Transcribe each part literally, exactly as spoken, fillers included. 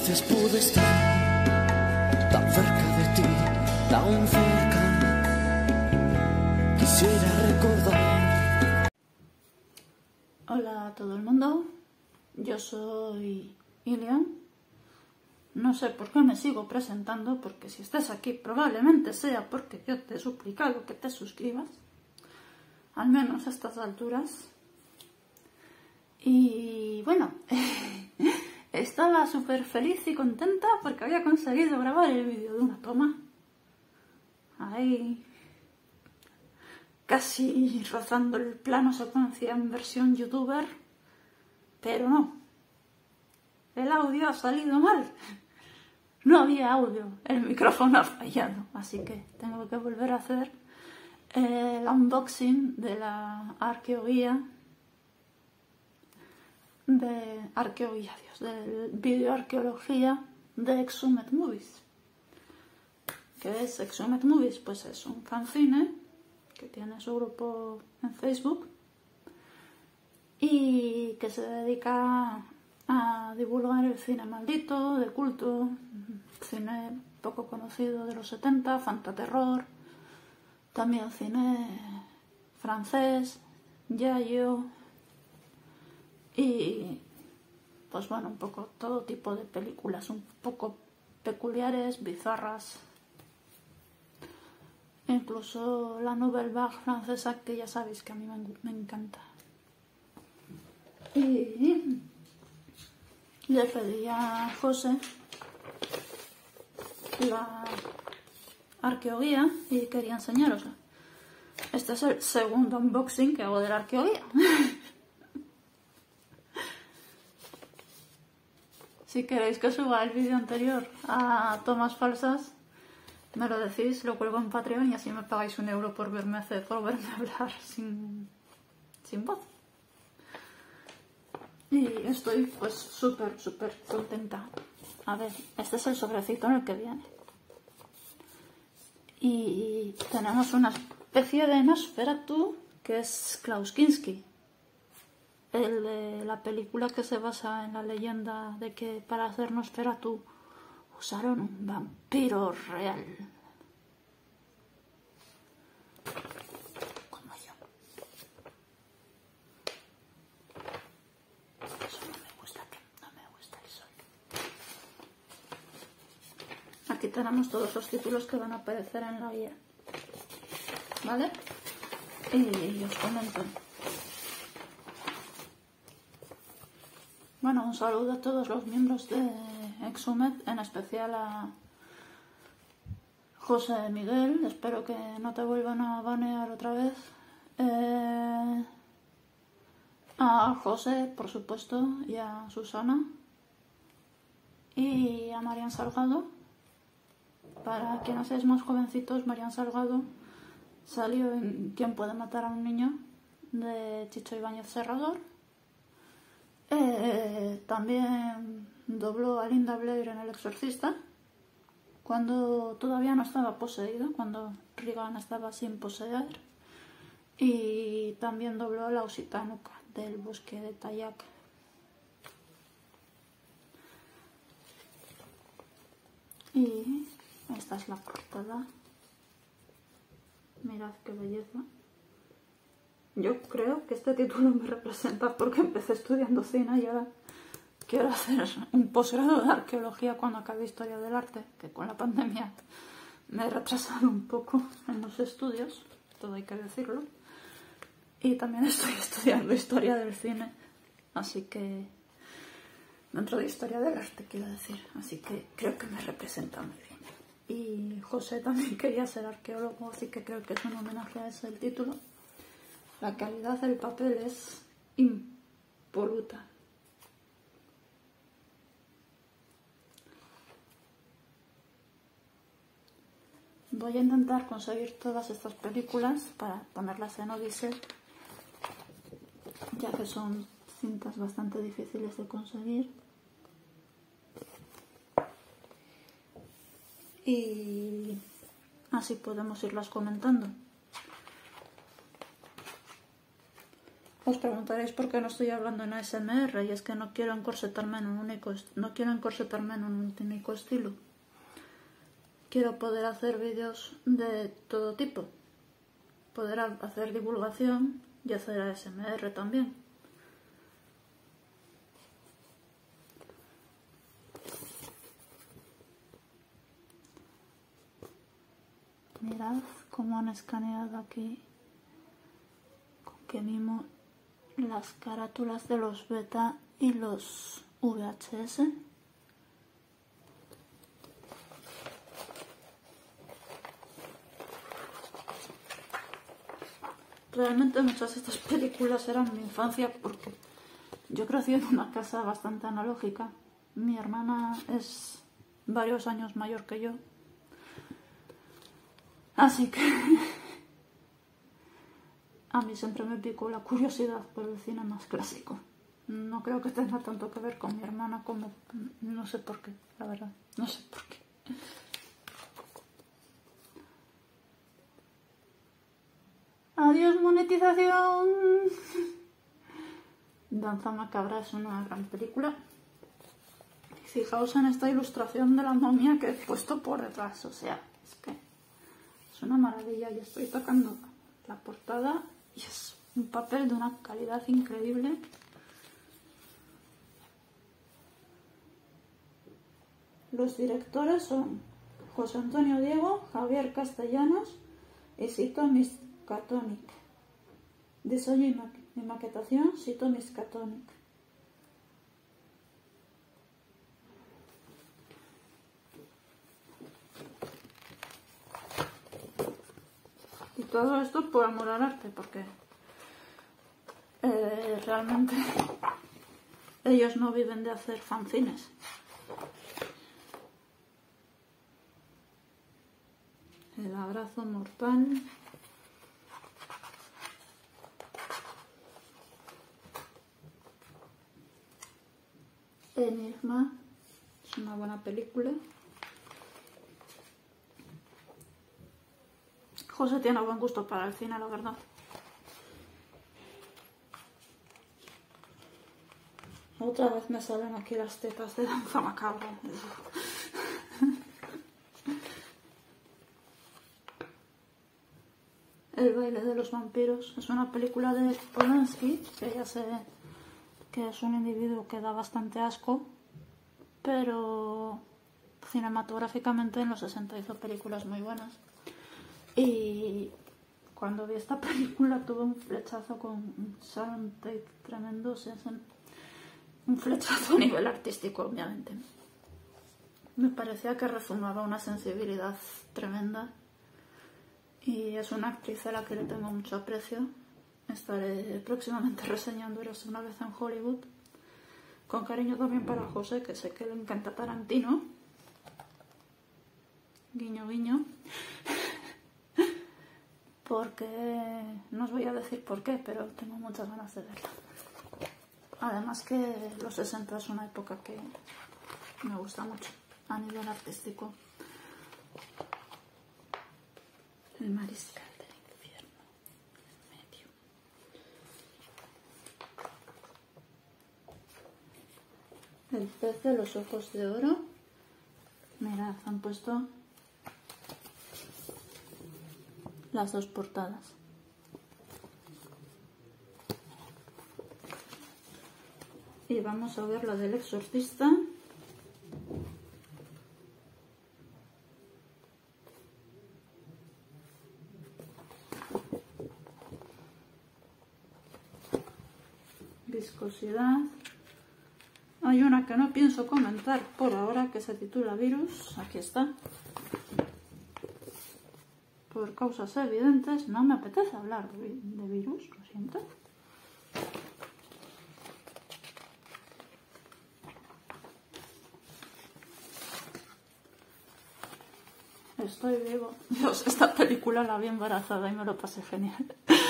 veces pude estar tan cerca de ti, tan cerca. Quisiera recordar. Hola a todo el mundo, yo soy Ilian. No sé por qué me sigo presentando, porque si estás aquí probablemente sea porque yo te he suplicado que te suscribas, al menos a estas alturas. Y bueno, estaba súper feliz y contenta porque había conseguido grabar el vídeo de una toma. Ahí, casi rozando el plano secuencia en versión youtuber, pero no. El audio ha salido mal. No había audio, el micrófono ha fallado, así que tengo que volver a hacer el unboxing de la arqueoguía de arqueoguía, Dios, del vídeo arqueología de Exhumed Movies. ¿Qué es Exhumed Movies? Pues es un fanzine que tiene su grupo en Facebook y que se dedica a divulgar el cine maldito, de culto, cine poco conocido de los setenta, fantaterror, también cine francés, yayo y pues bueno, un poco todo tipo de películas un poco peculiares, bizarras, incluso la Nouvelle Vague francesa, que ya sabéis que a mí me, me encanta. Y le pedí a José la arqueoguía y quería enseñarosla. Este es el segundo unboxing que hago de la arqueoguía. Si queréis que suba el vídeo anterior a tomas falsas, me lo decís, lo cuelgo en Patreon y así me pagáis un euro por verme hacer, por verme hablar sin, sin voz. Y estoy pues súper, súper contenta. A ver, este es el sobrecito en el que viene. Y tenemos una especie de Nosferatu, que es Klaus Kinski. El de la película que se basa en la leyenda de que para hacer Nosferatu usaron un vampiro real. Como yo. Eso no me gusta, que no me gusta el sol. Aquí tenemos todos los títulos que van a aparecer en la guía. ¿Vale? Y os comento. Bueno, un saludo a todos los miembros de Exhumed, en especial a José Miguel, espero que no te vuelvan a banear otra vez. Eh, a José, por supuesto, y a Susana. Y a Marian Salgado. Para quienes seáis más jovencitos, Marian Salgado salió en ¿Quién puede matar a un niño?, de Chicho Ibáñez Serrador. Eh, también dobló a Linda Blair en El Exorcista, cuando todavía no estaba poseída, cuando Regan estaba sin poseer. Y también dobló a la Usitanuca del Bosque de Tayac. Y esta es la portada. Mirad qué belleza. Yo creo que este título me representa porque empecé estudiando cine y ahora quiero hacer un posgrado de arqueología cuando acabe historia del arte, que con la pandemia me he retrasado un poco en los estudios, todo hay que decirlo. Y también estoy estudiando historia del cine, así que dentro de historia del arte quiero decir, así que creo que me representa muy bien. Y José también quería ser arqueólogo, así que creo que es un homenaje a ese el título. La calidad del papel es impoluta. Voy a intentar conseguir todas estas películas para ponerlas en Odisea, ya que son cintas bastante difíciles de conseguir. Y así podemos irlas comentando. Os preguntaréis por qué no estoy hablando en A S M R, y es que no quiero encorsetarme en un único, no quiero encorsetarme en un único estilo. Quiero poder hacer vídeos de todo tipo, poder hacer divulgación y hacer A S M R también. Mirad cómo han escaneado aquí con qué mimo las carátulas de los beta y los V H S. Realmente muchas de estas películas eran mi infancia porque yo crecí en una casa bastante analógica. Mi hermana es varios años mayor que yo. Así que a mí siempre me picó la curiosidad por el cine más clásico. No creo que tenga tanto que ver con mi hermana como... no sé por qué, la verdad. No sé por qué. Adiós, monetización. Danza Macabra es una gran película. Fijaos en esta ilustración de la momia que he puesto por detrás. O sea, es que es una maravilla. Y estoy tocando la portada y es un papel de una calidad increíble. Los directores son José Antonio Diego, Javier Castellanos y Sito Miskatonic. Diseño y, ma y maquetación, Sito Miskatonic. Y todo esto por amor al arte, porque eh, realmente ellos no viven de hacer fanzines. El abrazo mortal. Enigma. Es una buena película. José tiene buen gusto para el cine, la verdad. Otra vez me salen aquí las tetas de Danza Macabra. El baile de los vampiros es una película de Polanski, que ya sé que es un individuo que da bastante asco, pero cinematográficamente en los sesenta hizo películas muy buenas. Y cuando vi esta película tuve un flechazo con Sharon Tate tremendo, o sea, un flechazo a nivel artístico, obviamente. Me parecía que rezumaba una sensibilidad tremenda. Y es una actriz a la que le tengo mucho aprecio. Estaré próximamente reseñando Eres una vez en Hollywood. Con cariño también para José, que sé que le encanta Tarantino. Guiño, guiño. Porque... no os voy a decir por qué, pero tengo muchas ganas de verla. Además que los sesenta es una época que me gusta mucho a nivel artístico. El mariscal del infierno, en medio. El pez de los ojos de oro. Mirad, han puesto las dos portadas. Y vamos a ver la del exorcista. Viscosidad. Hay una que no pienso comentar por ahora, que se titula Virus. Aquí está. Por causas evidentes no me apetece hablar de virus, lo siento. Estoy vivo. Dios, esta película la vi embarazada y me lo pasé genial.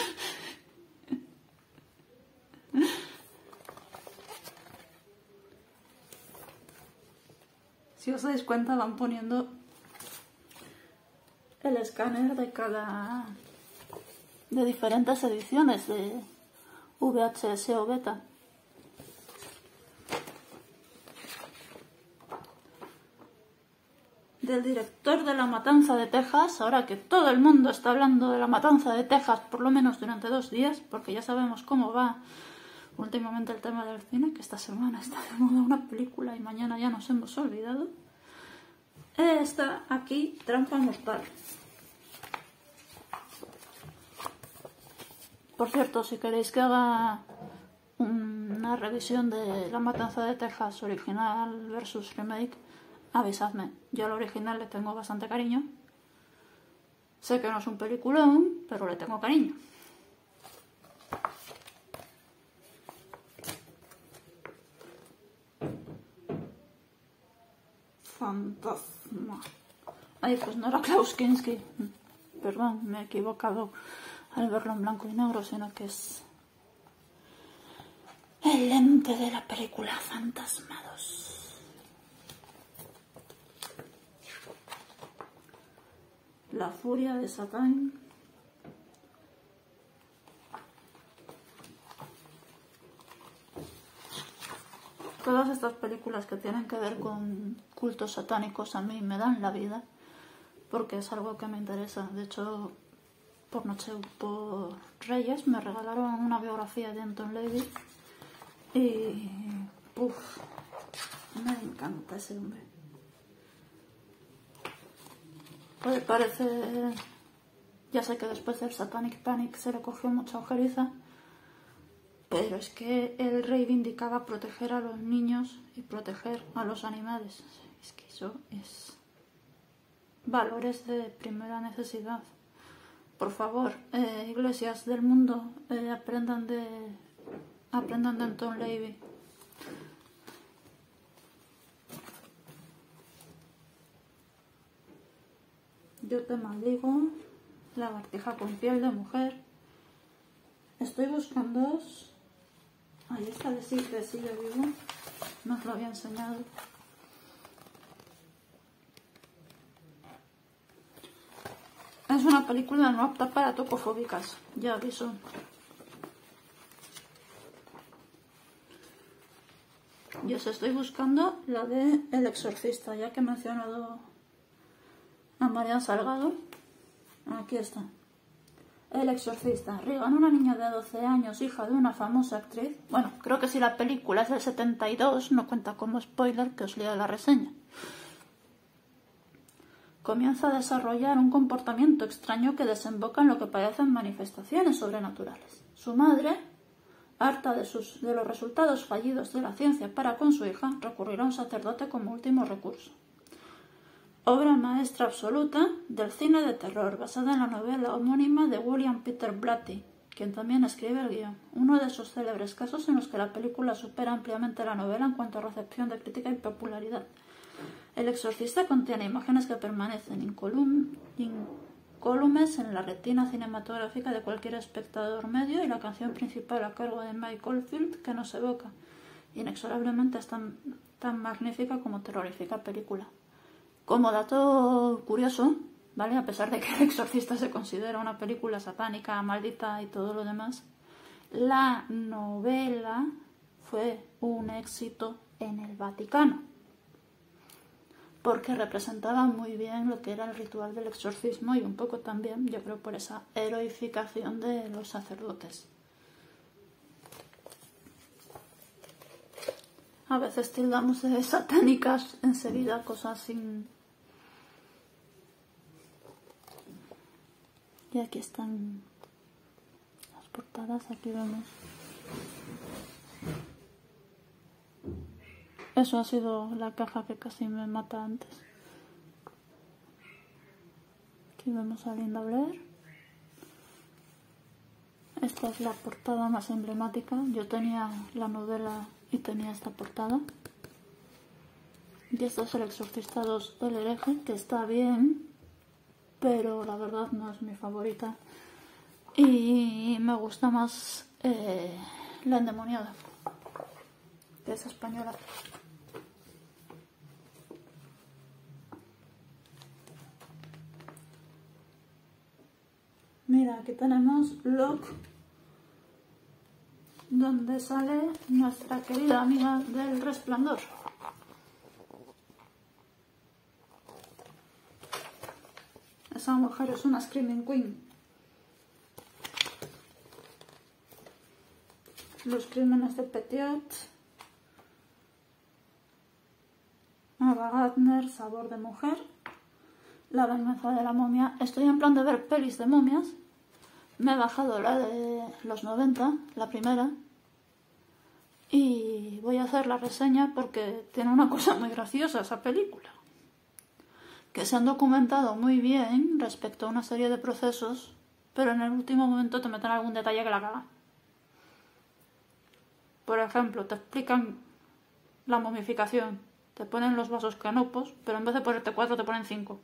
Si os dais cuenta, van poniendo el escáner de cada... de diferentes ediciones de V H S o beta. Del director de La Matanza de Texas, ahora que todo el mundo está hablando de La Matanza de Texas, por lo menos durante dos días, porque ya sabemos cómo va últimamente el tema del cine, que esta semana está de moda una película y mañana ya nos hemos olvidado. Está aquí Trampa Mortal. Por cierto, si queréis que haga una revisión de La Matanza de Texas original versus remake, avisadme. Yo al original le tengo bastante cariño. Sé que no es un peliculón, pero le tengo cariño. Fantasma. Ay, pues no era Klaus Kinski. Perdón, me he equivocado al verlo en blanco y negro, sino que es el ente de la película Fantasmados. La furia de Satán. Todas estas películas que tienen que ver con cultos satánicos a mí me dan la vida, porque es algo que me interesa. De hecho, por noche por Reyes me regalaron una biografía de Anton Lavey y uff, me encanta ese hombre. Pues parece, ya sé que después del Satanic Panic se le cogió mucha ojeriza, pero es que él reivindicaba proteger a los niños y proteger a los animales. Es que eso es valores de primera necesidad. Por favor, eh, iglesias del mundo, eh, aprendan de aprendan de Anton Lavey. Yo te maldigo, lagartija con piel de mujer. Estoy buscando... Ahí está de sí, de sí yo vivo. No os lo había enseñado. Es una película no apta para tocofóbicas, ya aviso. Yo os estoy buscando la de El Exorcista, ya que he mencionado a Marian Salgado. Aquí está. El Exorcista. Regan, una niña de doce años, hija de una famosa actriz. Bueno, creo que si la película es del setenta y dos, no cuenta como spoiler, que os lea la reseña. Comienza a desarrollar un comportamiento extraño que desemboca en lo que parecen manifestaciones sobrenaturales. Su madre, harta de, sus, de los resultados fallidos de la ciencia para con su hija, recurrirá a un sacerdote como último recurso. Obra maestra absoluta del cine de terror, basada en la novela homónima de William Peter Blatty, quien también escribe el guión. Uno de esos célebres casos en los que la película supera ampliamente la novela en cuanto a recepción de crítica y popularidad. El Exorcista contiene imágenes que permanecen incolum, incólumes en la retina cinematográfica de cualquier espectador medio, y la canción principal a cargo de Mike Oldfield, que nos evoca inexorablemente es tan, tan magnífica como terrorífica película. Como dato curioso, ¿vale? A pesar de que El Exorcista se considera una película satánica, maldita y todo lo demás, la novela fue un éxito en el Vaticano, porque representaba muy bien lo que era el ritual del exorcismo y un poco también, yo creo, por esa heroificación de los sacerdotes. A veces tildamos de satánicas enseguida cosas sin... Y aquí están las portadas, aquí vemos. Eso ha sido la caja que casi me mata antes. Aquí vemos a Linda Blair. Esta es la portada más emblemática. Yo tenía la novela y tenía esta portada. Y esto es El Exorcista dos del hereje, que está bien, pero la verdad no es mi favorita. Y me gusta más eh, La endemoniada, que es española. Mira, aquí tenemos Lock donde sale nuestra querida amiga del Resplandor. Esa mujer es una Screaming Queen. Los crímenes de Petiot, Ava Gardner, Sabor de mujer, La venganza de la momia. Estoy en plan de ver pelis de momias. Me he bajado la de los noventa, la primera, y voy a hacer la reseña porque tiene una cosa muy graciosa esa película, que se han documentado muy bien respecto a una serie de procesos, pero en el último momento te meten algún detalle que la caga. Por ejemplo, te explican la momificación, te ponen los vasos canopos, pero en vez de ponerte cuatro te ponen cinco.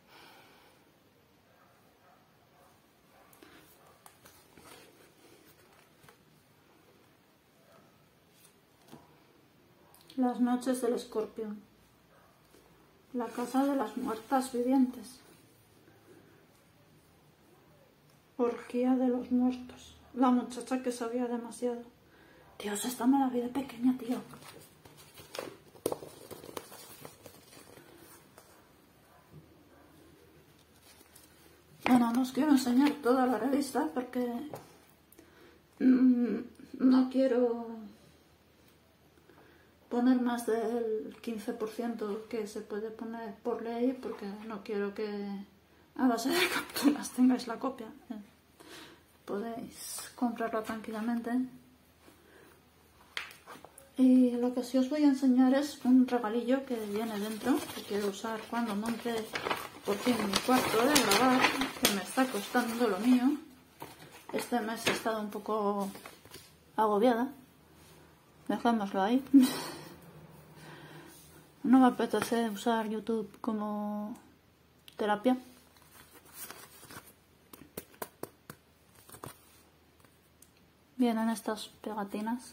Las noches del escorpión. La casa de las muertas vivientes. Orgía de los muertos. La muchacha que sabía demasiado. Dios, esta me la vi de pequeña, tío. Bueno, no os quiero enseñar toda la revista porque mmm, no quiero poner más del quince por ciento que se puede poner por ley, porque no quiero que a base de capturas tengáis la copia. Eh, podéis comprarla tranquilamente. Y lo que sí os voy a enseñar es un regalillo que viene dentro, que quiero usar cuando monte por fin mi cuarto de grabar, que me está costando lo mío. Este mes he estado un poco agobiada. Dejémoslo ahí. No me apetece usar YouTube como terapia. Vienen estas pegatinas.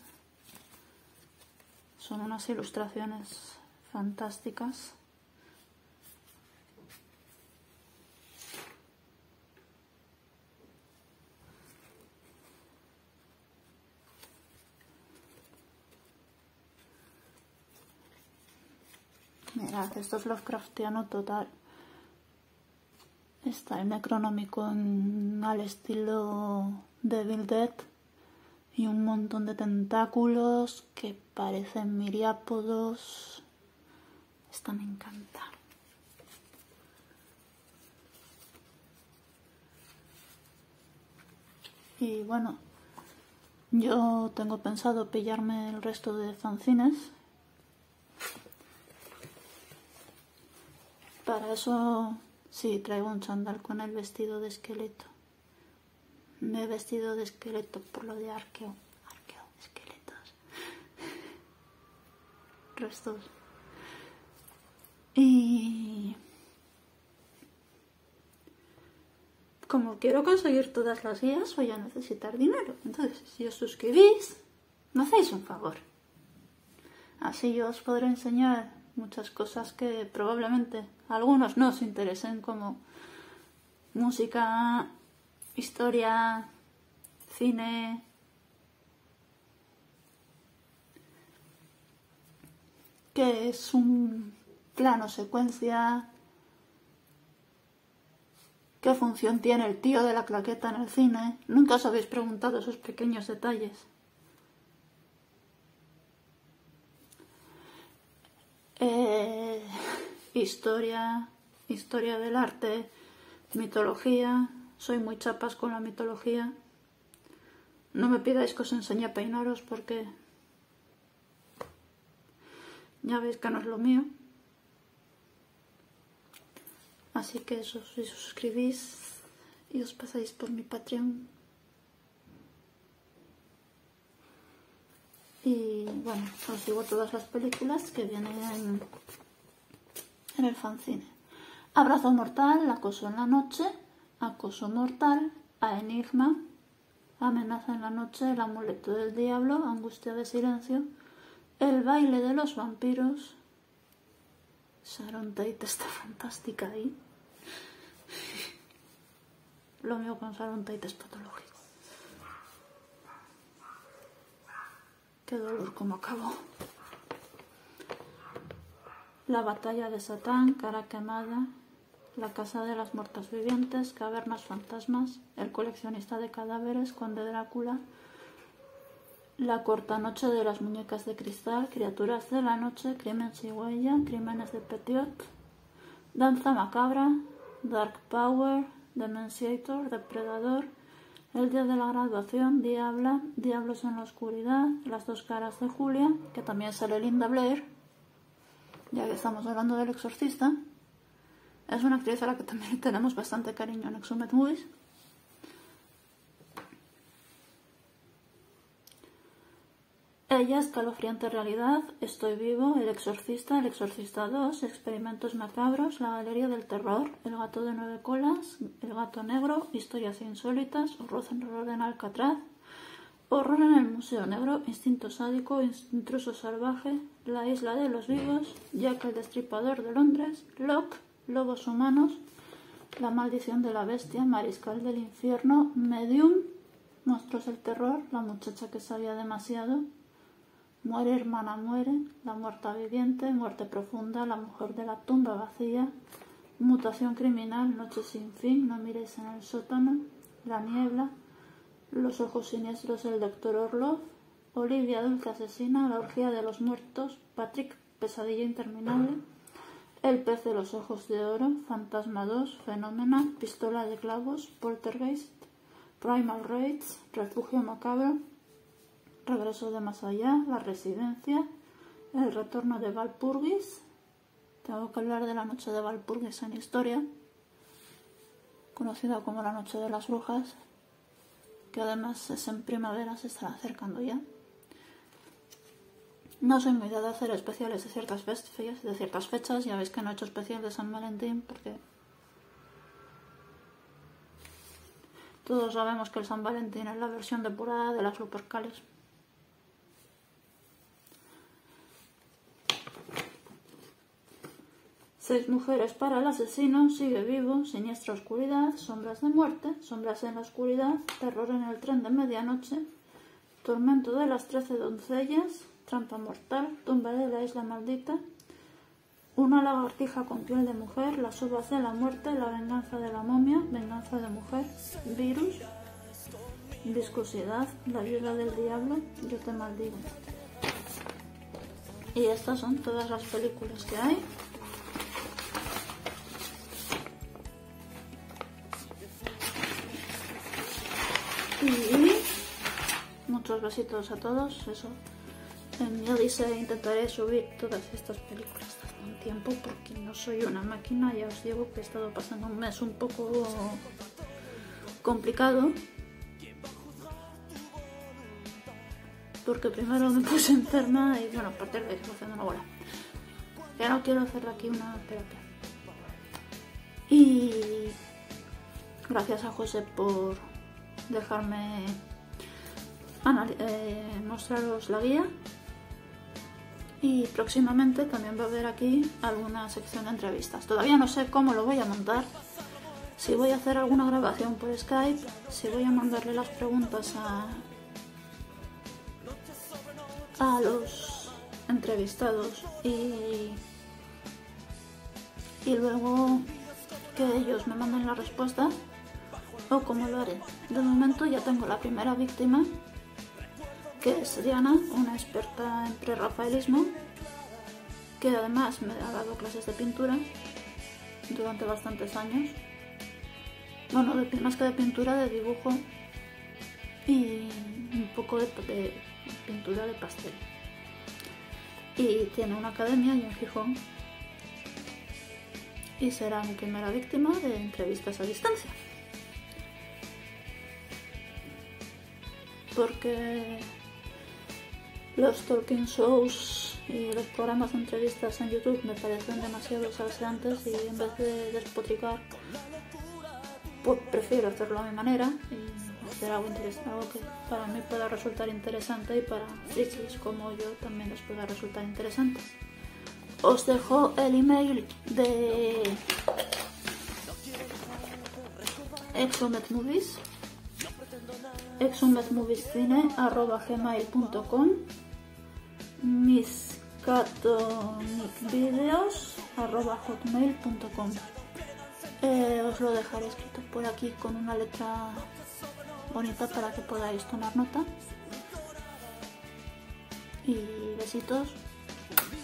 Son unas ilustraciones fantásticas. Mirad, esto es Lovecraftiano total. Está el Necronomicon al estilo Devil Dead y un montón de tentáculos que parecen miriápodos. Esta me encanta. Y bueno, yo tengo pensado pillarme el resto de fanzines. Para eso sí traigo un chándal con el vestido de esqueleto. Me he vestido de esqueleto por lo de arqueo. Arqueo, esqueletos. Restos. Y como quiero conseguir todas las guías, voy a necesitar dinero. Entonces, si os suscribís, me hacéis un favor. Así yo os podré enseñar muchas cosas que probablemente a algunos no os interesen, como música, historia, cine, que es un plano secuencia, qué función tiene el tío de la claqueta en el cine. Nunca os habéis preguntado esos pequeños detalles. Eh, historia, historia del arte, mitología. Soy muy chapas con la mitología. No me pidáis que os enseñe a peinaros porque ya veis que no es lo mío. Así que eso, si os suscribís y os pasáis por mi Patreon. Y bueno, os digo todas las películas que vienen en, en el fanzine. Abrazo mortal, Acoso en la noche, Acoso mortal, A Enigma, Amenaza en la noche, El amuleto del diablo, Angustia de silencio, El baile de los vampiros. Sharon Tate está fantástica ahí. Lo mío con Sharon Tate es patológico. Qué dolor como acabó. La batalla de Satán, cara quemada. La casa de las muertas vivientes, cavernas fantasmas. El coleccionista de cadáveres, conde Drácula. La corta noche de las muñecas de cristal, criaturas de la noche, crimen sin huella, crímenes de Petiot, danza macabra, Dark Power, Demenciator, Depredador, el día de la graduación, Diabla, Diablos en la oscuridad, las dos caras de Julia, que también sale Linda Blair, ya que estamos hablando del exorcista. Es una actriz a la que también tenemos bastante cariño en Exhumed Movies. Ella, Escalofriante realidad, Estoy vivo, El exorcista, El exorcista dos, Experimentos macabros, La galería del terror, El gato de nueve colas, El gato negro, Historias insólitas, Horror en Alcatraz, Horror en el Museo Negro, Instinto sádico, Intruso salvaje, La isla de los vivos, Jack el destripador de Londres, Locke, Lobos humanos, La maldición de la bestia, Mariscal del infierno, Medium, Monstruos del terror, La muchacha que sabía demasiado, Muere hermana muere, La muerta viviente, Muerte profunda, La mujer de la tumba vacía, Mutación criminal, Noche sin fin, No miréis en el sótano, La niebla, Los ojos siniestros del doctor Orlov, Olivia dulce asesina, La orgía de los muertos, Patrick pesadilla interminable, El pez de los ojos de oro, Fantasma dos, Fenómena, Pistola de clavos, Poltergeist, Primal Rage, Refugio macabro, Regreso de más allá, La residencia, El retorno de Valpurgis. Tengo que hablar de la noche de Valpurgis en historia, conocida como la noche de las brujas, que además es en primavera, se estará acercando ya. No soy muy de hacer especiales de ciertas fechas, de ciertas fechas, ya veis que no he hecho especial de San Valentín porque todos sabemos que el San Valentín es la versión depurada de las Lupercales. Seis mujeres para el asesino, Sigue vivo, Siniestra oscuridad, Sombras de muerte, Sombras en la oscuridad, Terror en el tren de medianoche, Tormento de las trece doncellas, Trampa mortal, Tumba de la isla maldita, Una lagartija con piel de mujer, Las uvas de la muerte, La venganza de la momia, Venganza de mujer, Virus, Viscosidad, La viuda del diablo, Yo te maldigo. Y estas son todas las películas que hay. Y muchos besitos a todos. Eso, en mi odisea intentaré subir todas estas películas hace un tiempo porque no soy una máquina. Ya os digo que he estado pasando un mes un poco complicado porque primero me puse enferma y bueno, aparte de que haciendo una bola. Ya no quiero hacer aquí una terapia. Y gracias a José por dejarme eh, mostraros la guía, y próximamente también va a haber aquí alguna sección de entrevistas. Todavía no sé cómo lo voy a montar, si voy a hacer alguna grabación por Skype, si voy a mandarle las preguntas a, a los entrevistados y, y luego que ellos me manden la respuesta, o cómo lo haré. De momento ya tengo la primera víctima, que es Diana, una experta en prerrafaelismo, que además me ha dado clases de pintura durante bastantes años. Bueno, de, más que de pintura, de dibujo y un poco de, de pintura de pastel. Y tiene una academia en Gijón y será mi primera víctima de entrevistas a distancia. Porque los talking shows y los programas de entrevistas en YouTube me parecen demasiado salseantes y en vez de despotricar, pues prefiero hacerlo a mi manera y hacer algo, algo que para mí pueda resultar interesante y para frikis como yo también les pueda resultar interesante. Os dejo el email de Exhumed Movies, exhumedmoviescine arroba gmail punto com, miscatonicvideos arroba hotmail punto com. Eh, os lo dejaré escrito por aquí con una letra bonita para que podáis tomar nota. Y besitos.